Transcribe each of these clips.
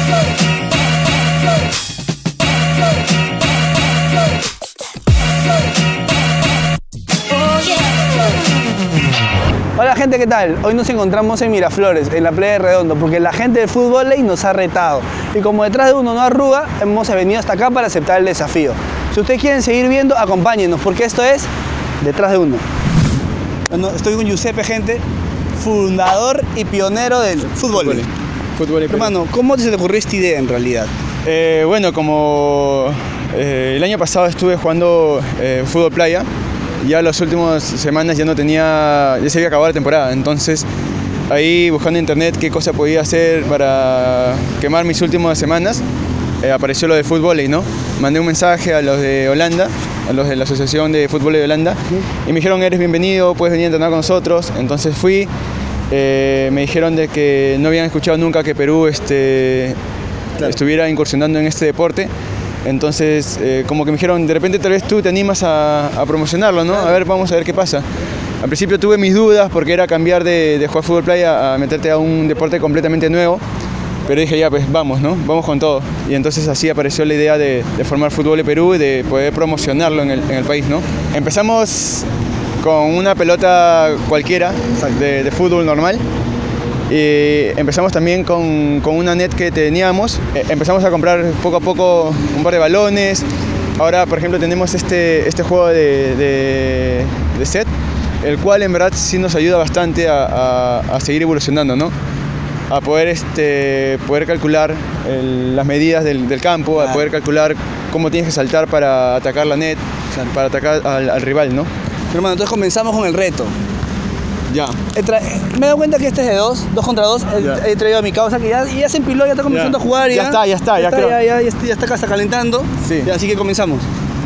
Hola gente, ¿qué tal? Hoy nos encontramos en Miraflores, en la playa de Redondo, porque la gente del fútbol nos ha retado. Y como detrás de uno no arruga, hemos venido hasta acá para aceptar el desafío. Si ustedes quieren seguir viendo, acompáñenos, porque esto es Detrás de Uno. Bueno, estoy con Giuseppe, gente, fundador y pionero del fútbol. Hermano, ¿cómo se te ocurrió esta idea en realidad? Bueno, como el año pasado estuve jugando fútbol playa, ya las últimas semanas ya se había acabado la temporada, entonces ahí buscando en internet qué cosa podía hacer para quemar mis últimas semanas, apareció lo de fútbol, ¿no? Mandé un mensaje a los de Holanda, a los de la Asociación de Fútbol de Holanda, y me dijeron: eres bienvenido, puedes venir a entrenar con nosotros. Entonces fui, me dijeron de que no habían escuchado nunca que Perú estuviera incursionando en este deporte. Entonces, como que me dijeron, de repente tal vez tú te animas a promocionarlo, ¿no? A ver, vamos a ver qué pasa. Al principio tuve mis dudas porque era cambiar de jugar fútbol playa a meterte a un deporte completamente nuevo. Pero dije, ya, pues vamos, ¿no? Vamos con todo. Y entonces así apareció la idea de formar Fútbol de Perú y de poder promocionarlo en el país, ¿no? Empezamos con una pelota cualquiera de fútbol normal. Y empezamos también con una net que teníamos. Empezamos a comprar poco a poco un par de balones. Ahora, por ejemplo, tenemos este juego de set, el cual en verdad sí nos ayuda bastante a seguir evolucionando, ¿no? A poder calcular las medidas del campo, a poder calcular cómo tienes que saltar para atacar la net, para atacar al rival, ¿no? Hermano, entonces comenzamos con el reto. Ya. Me he dado cuenta que este es de dos contra dos. He traído a mi causa que ya se empiló, ya está comenzando a jugar. Ya está, ya está acá, está calentando. Sí. Así que comenzamos.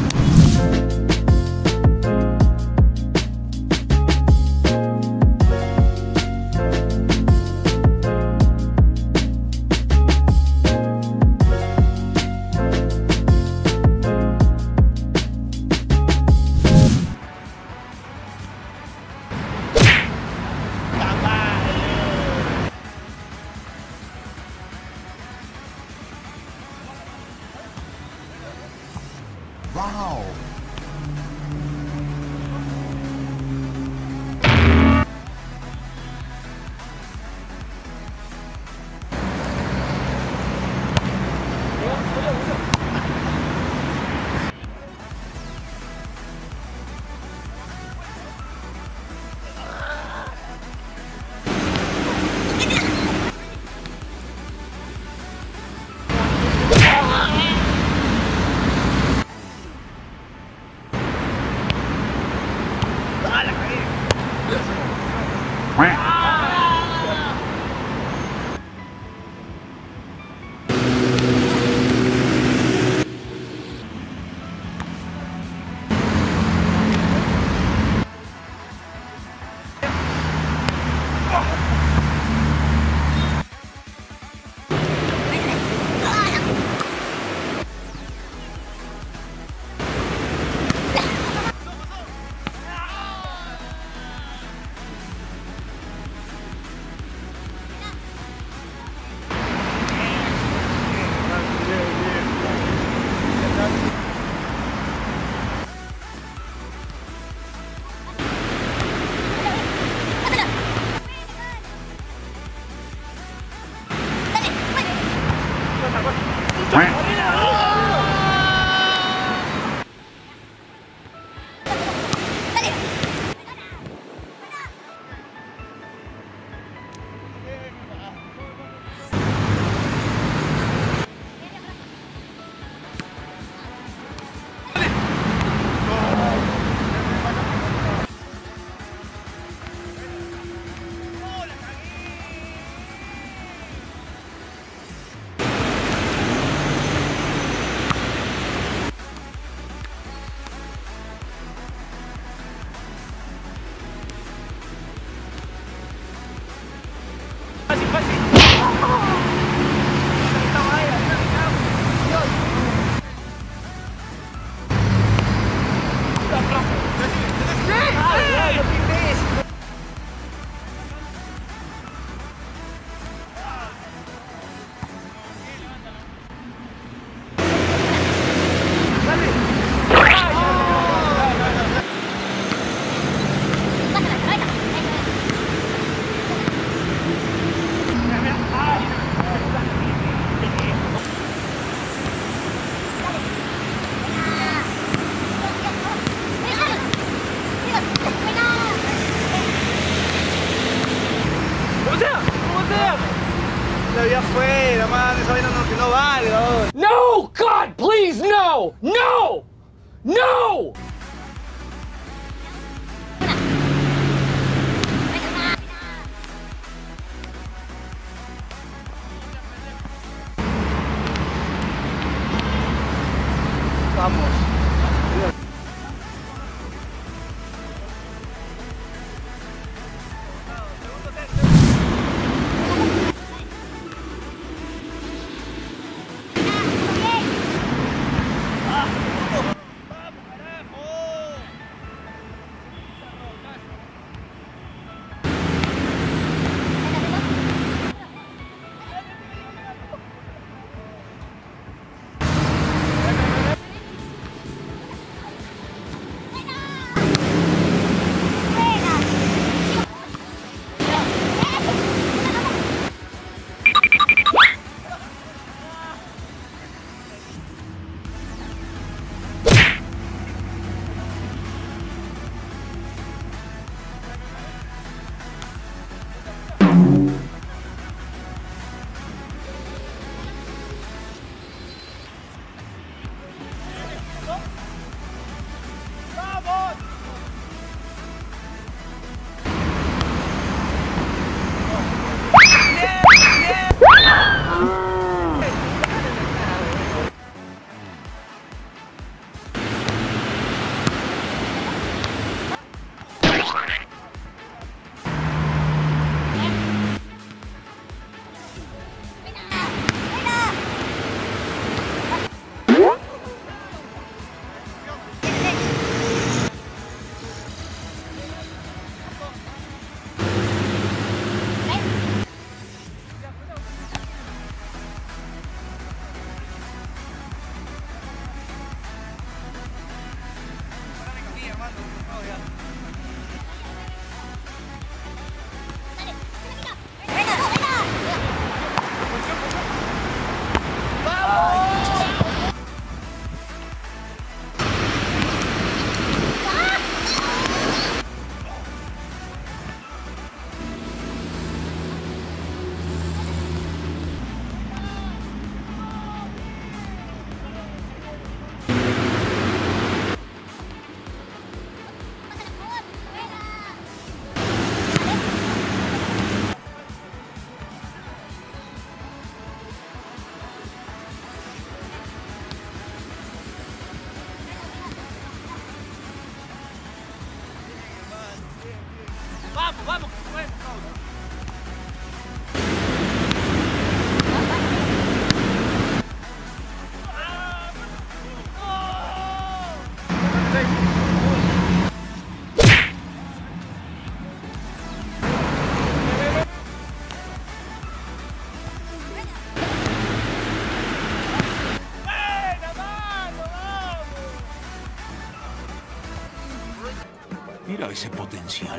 Wow. Mentira, man, esa vaina no, que no valga. No! God, please, no! No! No! Vamos. Vamos, vamos, que se puede. Mira ese potencial.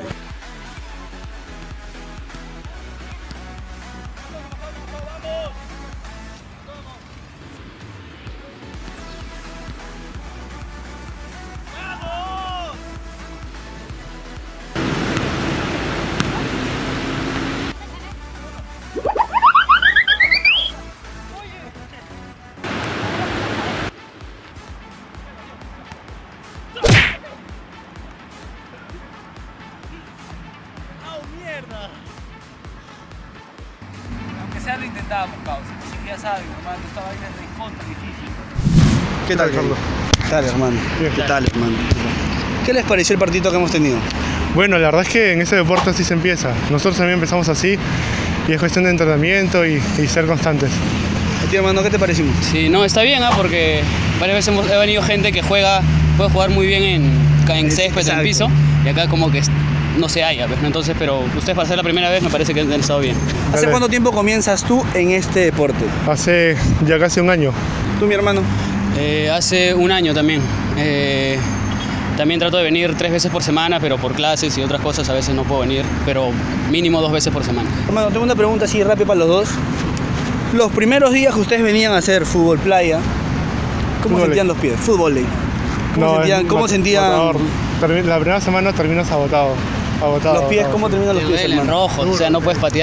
Aunque sea lo intentábamos, causa. Así que ya saben, hermano, esta vaina es de contra difícil. ¿Qué tal, Carlos? ¿Qué tal, hermano? ¿Qué tal, hermano? ¿Qué les pareció el partido que hemos tenido? Bueno, la verdad es que en ese deporte así se empieza. Nosotros también empezamos así y es cuestión de entrenamiento y ser constantes. ¿A ti, hermano, qué te pareció? Sí, no, está bien, porque varias veces ha venido gente que puede jugar muy bien en césped, en piso, y acá como que no se halla, ¿ves? Entonces, pero ustedes para ser la primera vez me parece que han estado bien. ¿Hace cuánto tiempo comienzas tú en este deporte? Hace ya casi un año. ¿Tú, mi hermano? Hace un año también. También trato de venir 3 veces por semana, pero por clases y otras cosas a veces no puedo venir, pero mínimo 2 veces por semana. Hermano, tengo una pregunta así rápida para los dos. Los primeros días que ustedes venían a hacer fútbol playa, ¿cómo sentían los pies? Fútbol ley. ¿Cómo sentían? La primera semana terminas agotado. Los pies, ¿cómo terminan los pies, Duelen hermano? rojos, o sea, no puedes patear.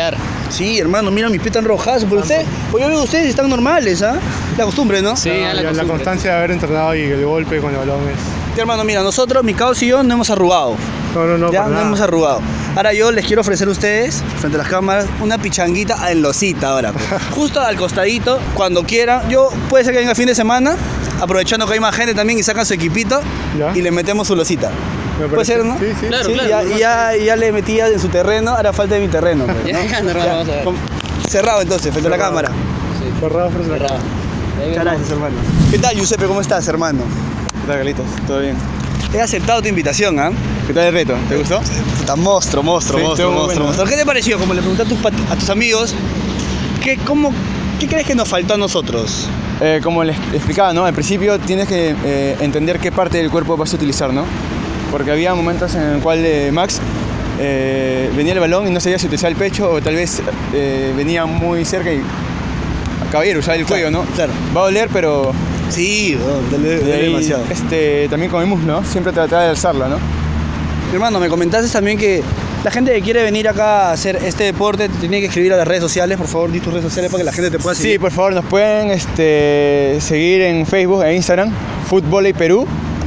Sí, hermano, mira mis pies tan rojas. Por usted, pues yo veo que ustedes están normales, ¿ah? La costumbre, ¿no? Sí, a la La costumbre. constancia de haber entrenado y el golpe con el balón es... Sí, hermano, mira, nosotros, mi caos y yo, no hemos arrugado. No, Ya para no nada. hemos arrugado. Ahora yo les quiero ofrecer a ustedes, frente a las cámaras, una pichanguita en losita ahora. Pues. Justo al costadito, cuando quieran. Yo, puede ser que venga fin de semana, aprovechando que hay más gente también y sacan su equipito Ya. y le metemos su losita. Me Puede parece. ser, ¿no? Sí, sí. Claro, Sí, claro. ya le metía en su terreno, ahora falta de mi terreno. Pues, ¿no? Ya, normal, vamos a ver. Cerrado entonces, frente a la Cerrado. cámara. Cerrado, frente a la Cerrado. Ahí Muchas vemos. gracias, hermano. ¿Qué tal, Giuseppe? ¿Cómo estás, hermano? ¿Qué tal, Carlitos? ¿Todo bien? He aceptado tu invitación, ¿ah? ¿Qué tal el reto? ¿Te gustó? Puta, monstruo. Sí, estuvo muy bueno. ¿Qué te pareció? Como le pregunté a tus amigos, ¿qué crees que nos faltó a nosotros? Como les explicaba, ¿no? Al principio tienes que entender qué parte del cuerpo vas a utilizar, ¿no? Porque había momentos en el cual Max venía el balón y no sabía si utilizar el pecho o tal vez venía muy cerca y caballero, usaba el cuello, ¿no? Claro. Va a doler, pero Sí, duele de ahí, demasiado. también con el muslo, ¿no? Siempre tratar de alzarlo, ¿no? Hermano, me comentaste también que la gente que quiere venir acá a hacer este deporte te tiene que escribir a las redes sociales. Por favor, di tus redes sociales para que la gente te pueda seguir. Sí, por favor, nos pueden seguir en Facebook e Instagram, Fútbol Perú.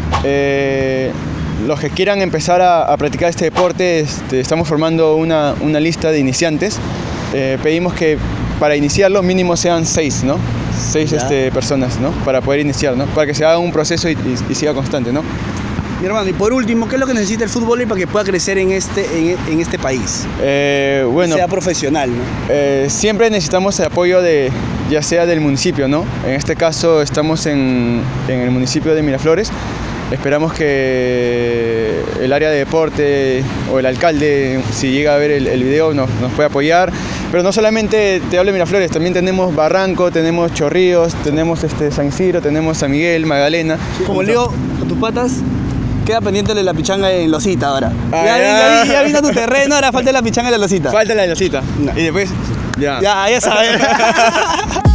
Los que quieran empezar a practicar este deporte, estamos formando una lista de iniciantes. Pedimos que para iniciarlo mínimo sean 6, ¿no? 6 Ya. personas, ¿no? Para poder iniciar, ¿no? Para que se haga un proceso y siga constante, ¿no? Mi hermano, y por último, ¿qué es lo que necesita el fútbol para que pueda crecer en este país? Bueno, Sea profesional, ¿no? siempre necesitamos el apoyo ya sea del municipio, ¿no? En este caso estamos en el municipio de Miraflores. Esperamos que el área de deporte o el alcalde, si llega a ver el video, nos pueda apoyar. Pero no solamente te hablo de Miraflores, también tenemos Barranco, tenemos Chorrillos, tenemos San Isidro, tenemos San Miguel, Magdalena. Como le digo a tus patas, queda pendiente de la pichanga en losita ahora. Ah, Ya vino a tu terreno, ahora falta la pichanga en la losita. Falta la losita. No. Y después, ya. Ya sabes.